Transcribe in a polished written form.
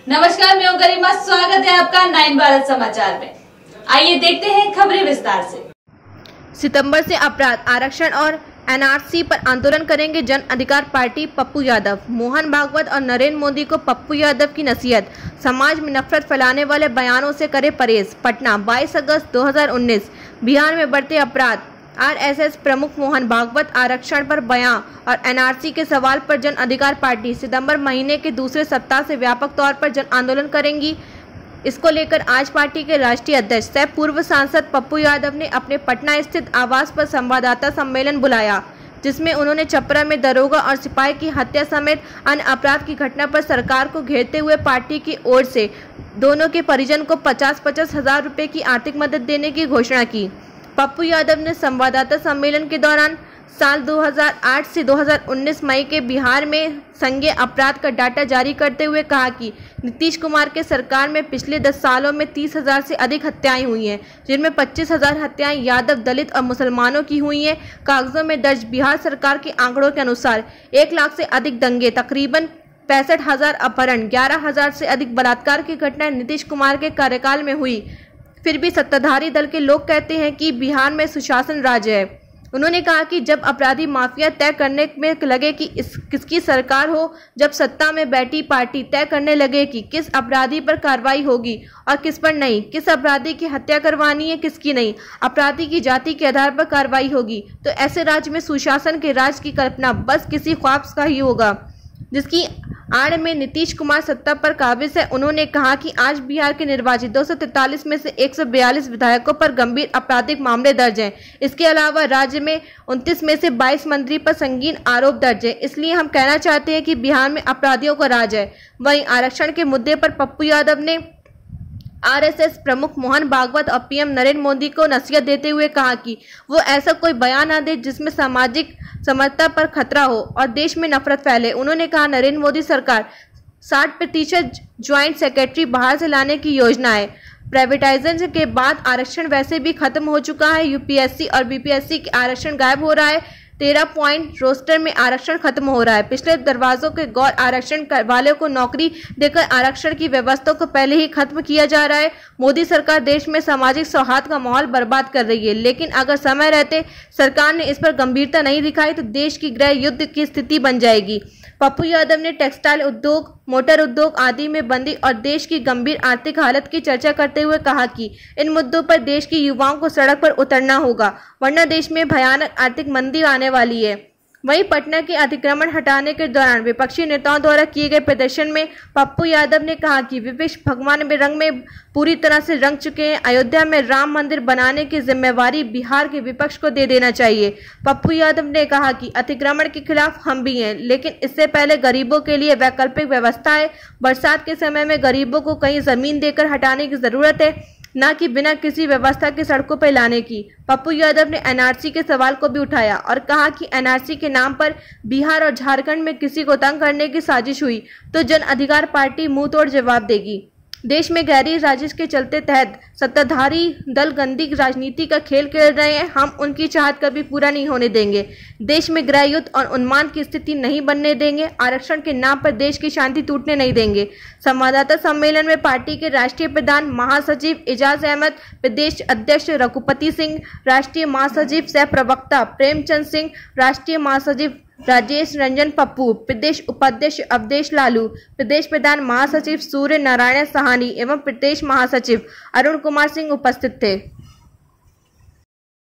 नमस्कार, मैं हूं गरिमा। स्वागत है आपका 9 भारत समाचार में। आइए देखते हैं खबरें विस्तार से। सितंबर से अपराध आरक्षण और एनआरसी पर आंदोलन करेंगे जन अधिकार पार्टी। पप्पू यादव। मोहन भागवत और नरेंद्र मोदी को पप्पू यादव की नसीहत, समाज में नफरत फैलाने वाले बयानों से करे परहेज। पटना 22 अगस्त 2019। बिहार में बढ़ते अपराध, आरएसएस प्रमुख मोहन भागवत आरक्षण पर बयां और एनआरसी के सवाल पर जन अधिकार पार्टी सितंबर महीने के दूसरे सप्ताह से व्यापक तौर पर जन आंदोलन करेंगी। इसको लेकर आज पार्टी के राष्ट्रीय अध्यक्ष सह पूर्व सांसद पप्पू यादव ने अपने पटना स्थित आवास पर संवाददाता सम्मेलन बुलाया, जिसमें उन्होंने छपरा में दरोगा और सिपाही की हत्या समेत अन्य अपराध की घटना पर सरकार को घेरते हुए पार्टी की ओर से दोनों के परिजन को 50-50 हजार रुपए की आर्थिक मदद देने की घोषणा की। पप्पू यादव ने संवाददाता सम्मेलन के दौरान साल 2008 से 2019 मई के बिहार में संज्ञेय अपराध का डाटा जारी करते हुए कहा कि नीतीश कुमार के सरकार में पिछले 10 सालों में 30,000 से अधिक हत्याएं हुई हैं, जिनमें 25,000 हत्याएं यादव, दलित और मुसलमानों की हुई हैं। कागजों में दर्ज बिहार सरकार के आंकड़ों के अनुसार 1 लाख से अधिक दंगे, तकरीबन 65,000 अपहरण, 11,000 से अधिक बलात्कार की घटनाएं नीतीश कुमार के कार्यकाल में हुई। फिर भी सत्ताधारी दल के लोग कहते हैं कि बिहार में सुशासन राज है। उन्होंने कहा कि जब अपराधी माफिया तय करने में लगे कि किसकी सरकार हो, जब सत्ता में बैठी पार्टी तय करने लगे कि किस अपराधी पर कार्रवाई होगी और किस पर नहीं, किस अपराधी की हत्या करवानी है, किसकी नहीं, अपराधी की जाति के आधार पर कार्रवाई होगी, तो ऐसे राज्य में सुशासन के राज की कल्पना बस किसी ख्वाब का ही होगा, जिसकी आड़ में नीतीश कुमार सत्ता पर काबिज है। उन्होंने कहा कि आज बिहार के निर्वाचित 243 में से 142 विधायकों पर गंभीर आपराधिक मामले दर्ज हैं। इसके अलावा राज्य में 29 में से 22 मंत्री पर संगीन आरोप दर्ज है। इसलिए हम कहना चाहते हैं कि बिहार में अपराधियों का राज है। वहीं आरक्षण के मुद्दे पर पप्पू यादव ने आरएसएस प्रमुख मोहन भागवत और पीएम नरेंद्र मोदी को नसीहत देते हुए कहा कि वो ऐसा कोई बयान न दे जिसमें सामाजिक समरसता पर खतरा हो और देश में नफरत फैले। उन्होंने कहा, नरेंद्र मोदी सरकार 60% ज्वाइंट सेक्रेटरी बाहर से लाने की योजना है। प्राइवेटाइजेशन के बाद आरक्षण वैसे भी खत्म हो चुका है। यूपीएससी और बीपीएससी के आरक्षण गायब हो रहा है। 13 पॉइंट रोस्टर में आरक्षण खत्म हो रहा है। पिछले दरवाजों के गौर आरक्षण वालों को नौकरी देकर आरक्षण की व्यवस्था को पहले ही खत्म किया जा रहा है। मोदी सरकार देश में सामाजिक सौहार्द का माहौल बर्बाद कर रही है, लेकिन अगर समय रहते सरकार ने इस पर गंभीरता नहीं दिखाई तो देश की गृह युद्ध की स्थिति बन जाएगी। पप्पू यादव ने टेक्सटाइल उद्योग, मोटर उद्योग आदि में बंदी और देश की गंभीर आर्थिक हालत की चर्चा करते हुए कहा कि इन मुद्दों पर देश के युवाओं को सड़क पर उतरना होगा, वरना देश में भयानक आर्थिक मंदी आने वाली है। वहीं पटना के अतिक्रमण हटाने के दौरान विपक्षी नेताओं द्वारा किए गए प्रदर्शन में पप्पू यादव ने कहा कि विपक्ष भगवान में रंग में पूरी तरह से रंग चुके हैं। अयोध्या में राम मंदिर बनाने की जिम्मेवारी बिहार के विपक्ष को दे देना चाहिए। पप्पू यादव ने कहा कि अतिक्रमण के खिलाफ हम भी हैं, लेकिन इससे पहले गरीबों के लिए वैकल्पिक व्यवस्था है। बरसात के समय में गरीबों को कहीं जमीन देकर हटाने की जरूरत है, न कि बिना किसी व्यवस्था के सड़कों पर लाने की। पप्पू यादव ने एनआरसी के सवाल को भी उठाया और कहा कि एनआरसी के नाम पर बिहार और झारखंड में किसी को तंग करने की साजिश हुई तो जन अधिकार पार्टी मुंह तोड़ जवाब देगी। देश में गहरी साजिश के चलते तहत सत्ताधारी दल गंदी राजनीति का खेल खेल रहे हैं। हम उनकी चाहत कभी पूरा नहीं होने देंगे। देश में गृह युद्ध और उन्माद की स्थिति नहीं बनने देंगे। आरक्षण के नाम पर देश की शांति टूटने नहीं देंगे। संवाददाता सम्मेलन में पार्टी के राष्ट्रीय प्रधान महासचिव एजाज अहमद, प्रदेश अध्यक्ष रघुपति सिंह, राष्ट्रीय महासचिव सह प्रवक्ता प्रेमचंद सिंह, राष्ट्रीय महासचिव राजेश रंजन पप्पू, प्रदेश उपाध्यक्ष अवधेश लालू, प्रदेश प्रधान महासचिव सूर्य नारायण साहनी एवं प्रदेश महासचिव अरुण कुमार सिंह उपस्थित थे।